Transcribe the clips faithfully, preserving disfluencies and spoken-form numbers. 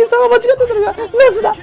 さんは間違ってたのがナスだ。ナスだ。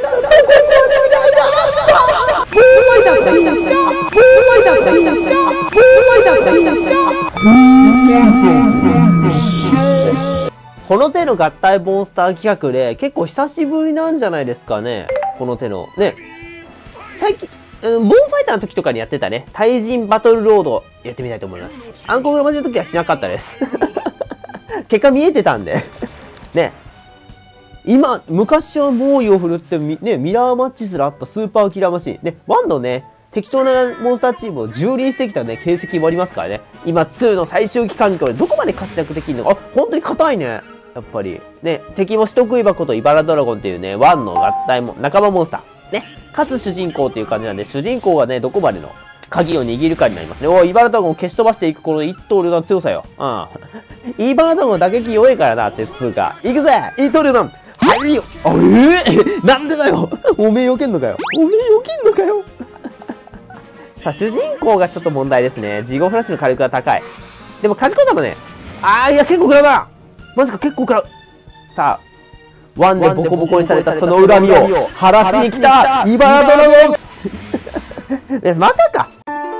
この手の合体モンスター企画で結構久しぶりなんじゃないですかね。この手のね。最近、ボーンファイターの時とかにやってたね、対人バトルロードやってみたいと思います。暗黒の魔女の時はしなかったです。結果見えてたんで。ね。今、昔は猛威を振るってみ、ね、ミラーマッチすらあったスーパーキラーマシン。ね、ワンのね、適当なモンスターチームを蹂躙してきたね、形跡もありますからね。今、ツーの最終期環境でどこまで活躍できるのか。あ、本当に硬いね。やっぱり。ね、敵も人食い箱とイバラドラゴンっていうね、ワンの合体も、仲間モンスター。ね。かつ主人公っていう感じなんで、主人公がね、どこまでの鍵を握るかになりますね。おい、イバラドラゴンを消し飛ばしていくこの一刀両断の強さよ。うん。イバラドラゴン打撃弱いからなってつうか。行くぜ一刀両断はいよあれー、なんでだよおめえ避けんのかよおめえ避けんのかよさあ、主人公がちょっと問題ですね。ジゴフラッシュの火力が高い。でも賢さもね、あーいや結構食らうなマジか結構食らう。さあ、ワンでボコボコにされたその恨みを晴らしに来たイバラドラゴンまさか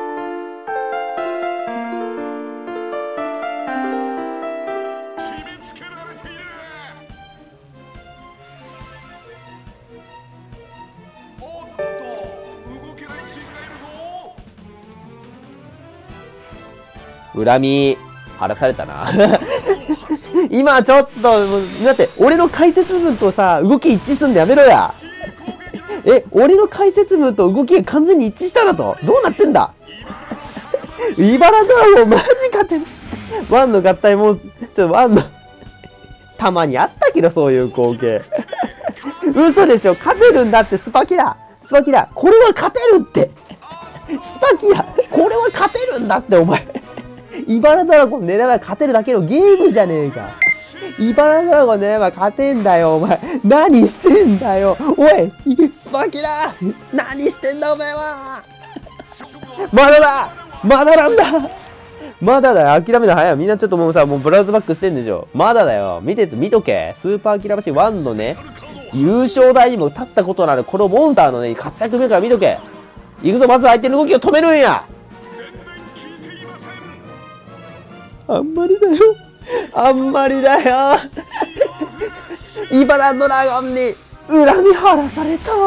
恨み晴らされたな今ちょっとだって俺の解説文とさ動き一致すんでやめろやえ俺の解説文と動きが完全に一致したなとどうなってんだイバラドラゴンマジかってワンの合体もちょっとワンのたまにあったけどそういう光景嘘でしょ勝てるんだってスパキラスパキラこれは勝てるってスパキラこれは勝てるんだってお前イバラドラゴン狙えば勝てるだけのゲームじゃねえか。イバラドラゴン狙えば勝てんだよ、お前。何してんだよ。おい、スパキラ何してんだ、お前は。まだだまだなんだまだだよ。諦めた早い。みんなちょっともうさ、もうブラウズバックしてんでしょ。まだだよ。見てて、見とけ。スーパーキラーマシンワンのね、優勝台にも立ったことのあるこのモンスターのね、活躍目から見とけ。行くぞ、まず相手の動きを止めるんや。あんまりだよ。あんまりだよ。イバラドラゴンに恨み晴らされた。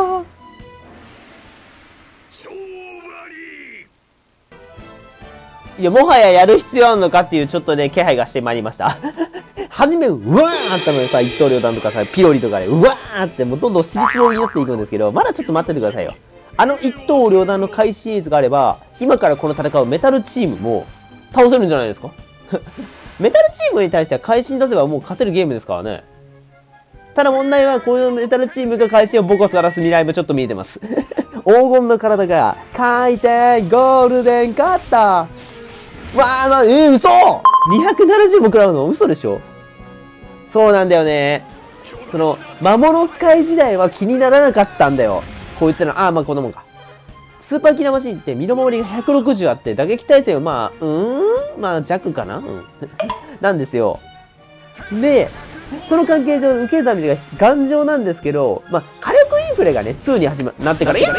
いや、もはややる必要あるのかっていうちょっとね、気配がしてまいりました。はじめ、うわーあったのにさ、一刀両断とかさ、ピロリとかで、うわーってもうどんどん尻つぼみになっていくんですけど、まだちょっと待っててくださいよ。あの一刀両断の開始シーズがあれば、今からこの戦うメタルチームも倒せるんじゃないですかメタルチームに対しては会心出せばもう勝てるゲームですからね。ただ問題はこういうメタルチームが会心をボコス荒らす未来もちょっと見えてます。黄金の体が回転ゴールデンカッター。わーな、えー、嘘 !にひゃくななじゅう も食らうの嘘でしょ。そうなんだよね。その、魔物使い時代は気にならなかったんだよ。こいつら、あーまあこんなもんか。スーパーキラーマシンって身の回りがひゃくろくじゅうあって打撃耐性はまあ、うーんまあ弱かな、うん、なんですよ。で、その関係上受けるダメージが頑丈なんですけど、まあ火力インフレがね、ツーに始ま、なってから、いや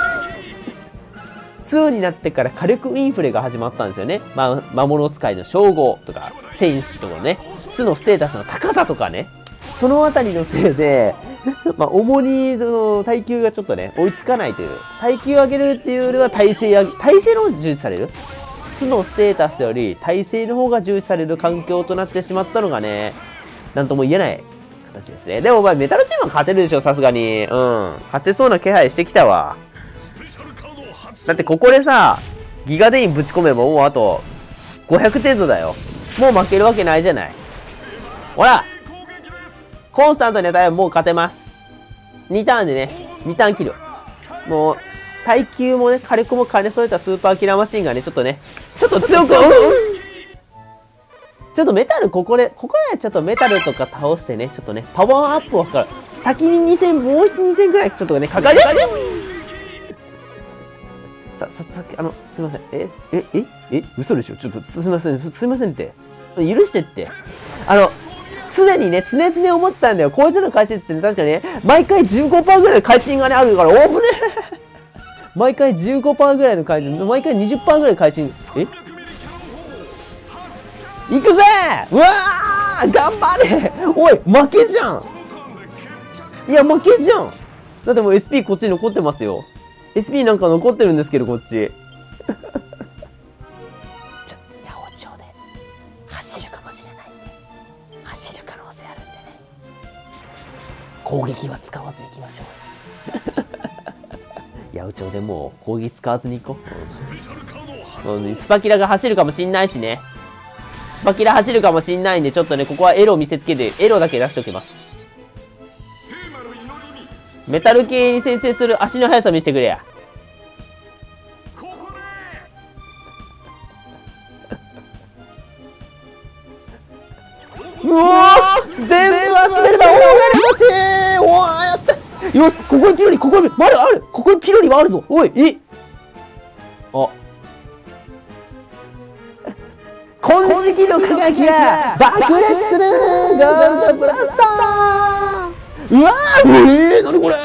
ツーになってから火力インフレが始まったんですよね。まあ、魔物使いの称号とか、戦士とかね、巣のステータスの高さとかね、そのあたりのせいで、まあ、主に、その、耐久がちょっとね、追いつかないという。耐久を上げるっていうよりは、耐性上げ、耐性の方が重視される。巣のステータスより、耐性の方が重視される環境となってしまったのがね、なんとも言えない形ですね。でも、まあ、メタルチームは勝てるでしょ、さすがに。うん。勝てそうな気配してきたわ。だって、ここでさ、ギガデインぶち込めば、もうあと、ごひゃく程度だよ。もう負けるわけないじゃない。ほらコンスタントに与えばもう勝てます。にターンでね、にターンキル。もう、耐久もね、火力も兼ね添えたスーパーキラーマシンがね、ちょっとね、ちょっと強く、うん、ちょっとメタル、ここで、ここでちょっとメタルとか倒してね、ちょっとね、パワーアップを図る。先にに戦、もうに戦くらいちょっとね、かかりさ、さ、さ、あの、すいません。え、え、え、え、嘘でしょちょっと、すいません、すいませんって。許してって。あの、 常にね、常々思ってたんだよ。こいつの会心ってね、確かにね、毎回 じゅうごパーセント ぐらいの会心がね、あるから、おぶねえ毎回 じゅうごパーセント ぐらいの会心、毎回 にじゅっパーセント ぐらいの会心、え行くぜうわー頑張れおい負けじゃんいや、負けじゃんだってもう エスピー こっちに残ってますよ。エスピー なんか残ってるんですけど、こっち。ちょ、八百長で走るかもしれないんで。走る可能性あるんでね。攻撃は使わず行きましょう。八百長でもう攻撃使わずに行こう。うん、スパキラが走るかもしんないしね。スパキラ走るかもしんないんで、ちょっとね、ここはエロ見せつけて、エロだけ出しておきます。メタル系に先制する足の速さ見せてくれや。うわー全部集めれば大金持ちーおわやったよしここにピロリここにまだあるここにピロリはあるぞおいえあ金色の輝きが爆裂するゴールドブラスターうわーえー、なにこれ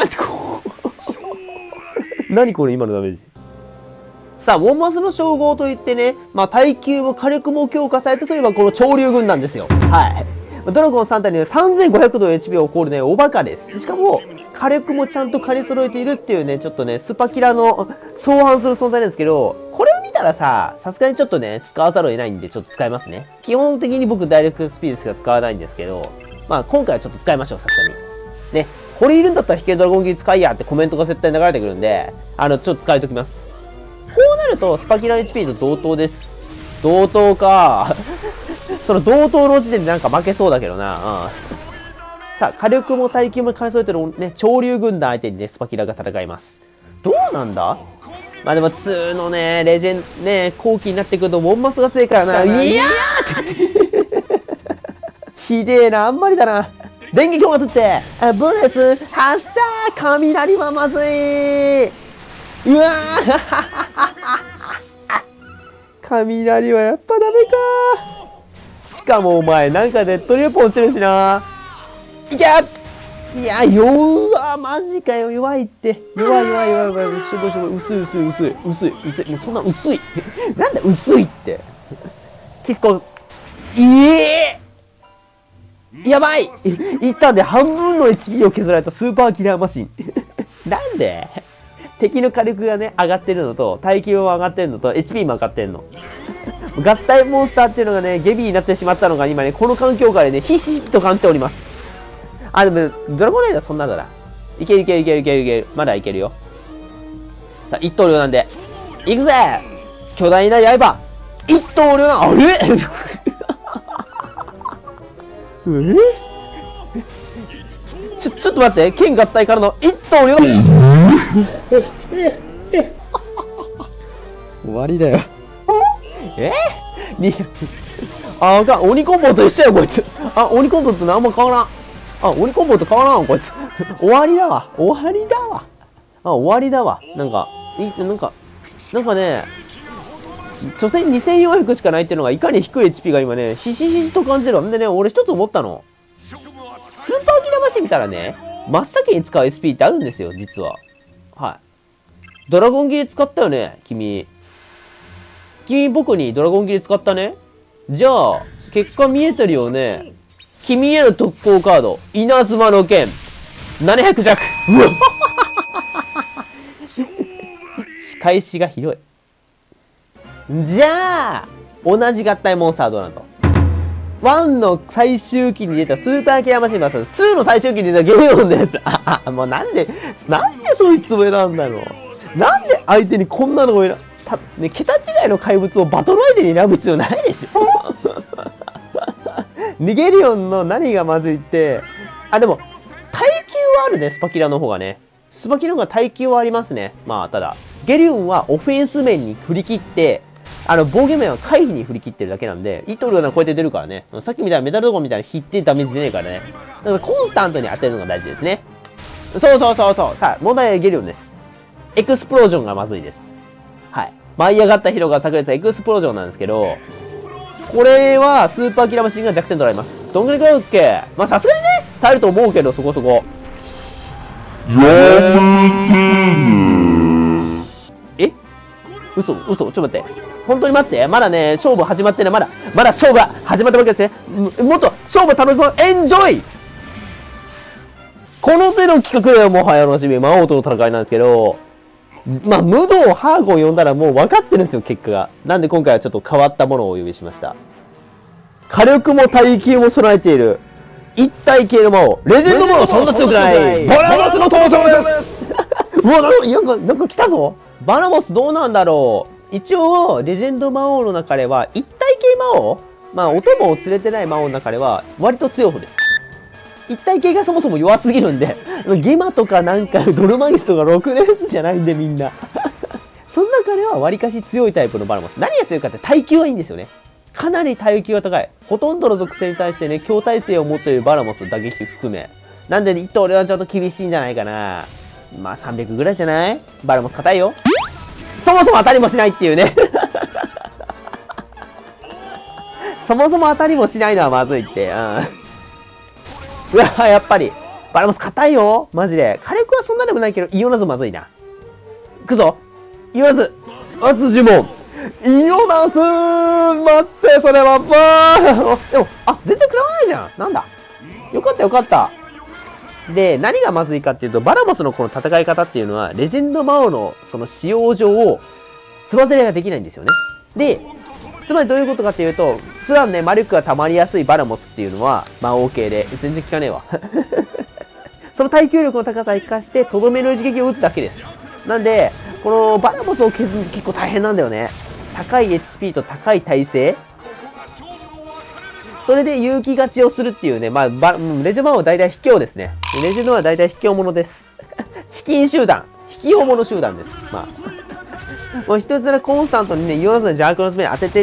何これ今のダメージさあ、ウォンマスの称号といってね、まあ、耐久も火力も強化されたといえばこの潮流軍なんですよ。はい。ドラゴンさん体にはさんぜんごひゃくど エイチピー を誇るね、おバカです。しかも、火力もちゃんと兼ね揃えているっていうね、ちょっとね、スパキラの相反する存在なんですけど、これを見たらさ、さすがにちょっとね、使わざるを得ないんで、ちょっと使いますね。基本的に僕、ダイレクトスピードしか使わないんですけど、まあ、今回はちょっと使いましょう、さすがに。ね。これいるんだったら、引けドラゴンギリ使いやってコメントが絶対流れてくるんで、あの、ちょっと使いときます。こうなると、スパキラ エイチピー と同等です。同等か。その同等の時点でなんか負けそうだけどな。うん、さあ、火力も耐久も兼ね添えてるね、潮流軍団相手にね、スパキラが戦います。どうなんだまあでも、にのね、レジェン、ね、後期になってくると、モンマスが強いからな。いやーひでえな、あんまりだな。電撃を当てて、ブレス、発射雷はまずい。うわ雷はやっぱダメか。しかもお前なんかデッドリューポンしてるしな。いけいや弱マジかよ弱いって弱い弱い弱い弱いしょぼしょぼ薄い薄い薄い薄い薄いもうそんな薄いなんだ薄いってキスコいえやばいいったんで半分の エイチピー を削られたスーパーキラーマシンなんで敵の火力がね、上がってるのと、耐久も上がってるのと、エイチピー も上がってるの。合体モンスターっていうのがね、ゲビーになってしまったのが今ね、この環境下でね、ひしひしと感じております。あ、でも、ドラゴンライダーそんなだな。いけるいけるいけるいけるいける。まだいけるよ。さあ、一刀両なんで。いくぜ巨大な刃一刀両なん、あれえちょ、ちょっと待って、剣合体からの一刀両終わりだよ。えに、あ、あかん、鬼コンボと一緒やこいつ。あ、鬼コンボと何も変わらん。あ、鬼コンボと変わらんこいつ。終わりだわ。終わりだわ。あ、終わりだわ。なんか、い、なんか、なんかね、所詮にせんよんひゃくしかないっていうのがいかに低い エイチピー が今ね、ひしひしと感じる。んでね、俺一つ思ったの。スーパーギラマシン見たらね、真っ先に使う エスピー ってあるんですよ、実は。はい。ドラゴン切り使ったよね、君。君僕にドラゴン切り使ったね。じゃあ、結果見えてるよね。君への特攻カード、稲妻の剣。ななひゃく弱。うわ仕返しがひどい。じゃあ、同じ合体モンスターどうなんと。ワンの最終期に出たスーパーキラーマシンバーサス、ツーの最終期に出たゲルヨンです。ああ、もうなんで、なんでそいつを選んだのなんで相手にこんなのを選んた、ね、桁違いの怪物をバトル相手に選ぶ必要ないでしょゲルヨンの何がまずいって、あ、でも、耐久はあるね、スパキラの方がね。スパキラの方が耐久はありますね。まあ、ただ、ゲルヨンはオフェンス面に振り切って、あの、防御面は回避に振り切ってるだけなんで、イトルがこうやって出るからね。さっきみたいなメダルドゴンみたいな引ってダメージ出ねえからね。だからコンスタントに当てるのが大事ですね。そうそうそうそう。さあ、問題はゲリオンです。エクスプロージョンがまずいです。はい。舞い上がったヒロが炸裂エクスプロージョンなんですけど、 これは、スーパーキラーマシンが弱点取られます。どんぐらいくらい OK？ まあ、さすがにね、耐えると思うけど、そこそこ。え嘘、嘘、ちょっと待って。本当に待って。まだね、勝負始まってない。まだ、まだ勝負が始まったわけですね。もっと、勝負楽しもう。エンジョイこの手の企画ではもはや楽しみ。魔王との戦いなんですけど、まあ、無道ハーゴン呼んだらもう分かってるんですよ、結果が。なんで今回はちょっと変わったものをお呼びしました。火力も耐久も備えている。一体系の魔王。レジェンド魔王そんな強くない。バラモスの登場ですうわ、なんか、なんか来たぞ。バラモスどうなんだろう。一応、レジェンド魔王の中では、一体系魔王まあ、お供を連れてない魔王の中では、割と強い方です。一体系がそもそも弱すぎるんで、ゲマとかなんかドルマギスとかろくレースじゃないんでみんな。その中では割かし強いタイプのバラモス。何が強いかって耐久はいいんですよね。かなり耐久が高い。ほとんどの属性に対してね、強耐性を持っているバラモス打撃含め。なんで一頭俺はちょっと厳しいんじゃないかな。まあさんびゃくぐらいじゃない？バラモス硬いよ。そもそも当たりもしないっていうね。そもそも当たりもしないのはまずいって。うん。うわ、やっぱり。バラモス硬いよマジで。火力はそんなでもないけど、イオナズまずいな。いくぞイオナズ圧呪文イオナズ待って、それは、まあでも、あ、全然食らわないじゃんなんだよかったよかった。で、何がまずいかっていうと、バラモスのこの戦い方っていうのは、レジェンド魔王のその使用上、つばぜれができないんですよね。で、つまりどういうことかっていうと、普段ね、魔力が溜まりやすいバラモスっていうのは、魔王系で、全然効かねえわ。その耐久力の高さを生かして、とどめの一撃を打つだけです。なんで、このバラモスを削るの結構大変なんだよね。高い エイチピー と高い耐性。それで勇気勝ちをするっていうね、まあ、バレジェンドは大体卑怯ですね。レジェンドは大体卑怯者です。チキン集団。卑怯者集団です。まあ。もう一つでコンスタントにね、イオナズの邪悪の爪に当ててって、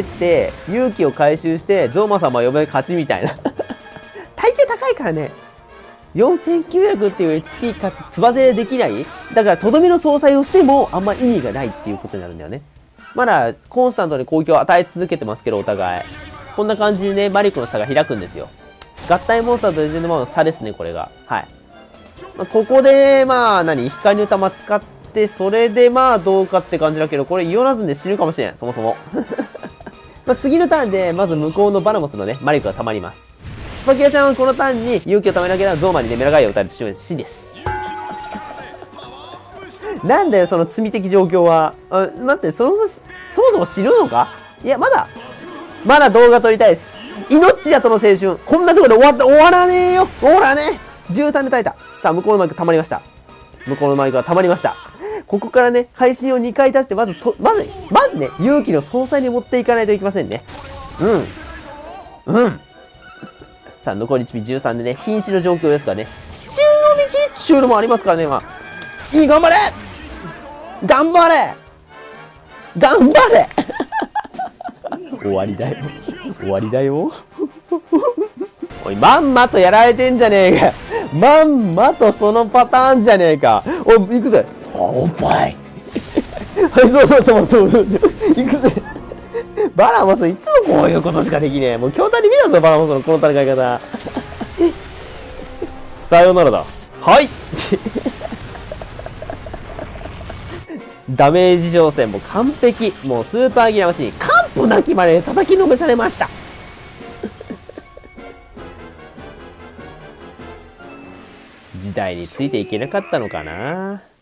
勇気を回収して、ゾーマ様を呼べ勝ちみたいな。耐久高いからね。よんせんきゅうひゃくっていう エイチピー かつつばぜれできない。だから、とどめの総裁をしても、あんま意味がないっていうことになるんだよね。まだ、コンスタントに攻撃を与え続けてますけど、お互い。こんな感じでね、魔力の差が開くんですよ。合体モンスターとレジェンドマンの差ですね、これが。はい。まあ、ここで、まあ、何光の玉使って、それでまあ、どうかって感じだけど、これイオナズンで死ぬかもしれん、そもそも。まあ、次のターンで、まず向こうのバラモスのね、魔力が溜まります。スパキラちゃんはこのターンに勇気を溜めなければゾーマにね、メラガイアを打たれてしまう死です。なんだよ、その罪的状況は。あ、待って、その、そもそも死ぬのか？いや、まだ、まだ動画撮りたいです。命やとの青春。こんなところで終わった、終わらねえよ終わらねえ !じゅうさん で耐えた。さあ、向こうのマイク溜まりました。向こうのマイクが溜まりました。ここからね、配信をにかい出して、まずと、まず、まずね、勇気の総裁に持っていかないといけませんね。うん。うん。さあ、残りいちピじゅうさんでね、瀕死の状況ですからね。支柱の幹っていうのもありますからね、まあ。いい、頑張れ頑張れ頑張れ終わりだよ。終わりだよ。おい、まんまとやられてんじゃねえか。まんまとそのパターンじゃねえか。おい、行くぜ。おっぱい。はい、そうそうそうそうそう。行くぜ。バラモス、いつもこういうことしかできねえ。もう京谷見たぞ、バラモスのこの戦い方。さよならだ。はい。ダメージ乗船も完璧。もうスーパーギラマシン、完膚なきまで叩きのめされました。時代についていけなかったのかな。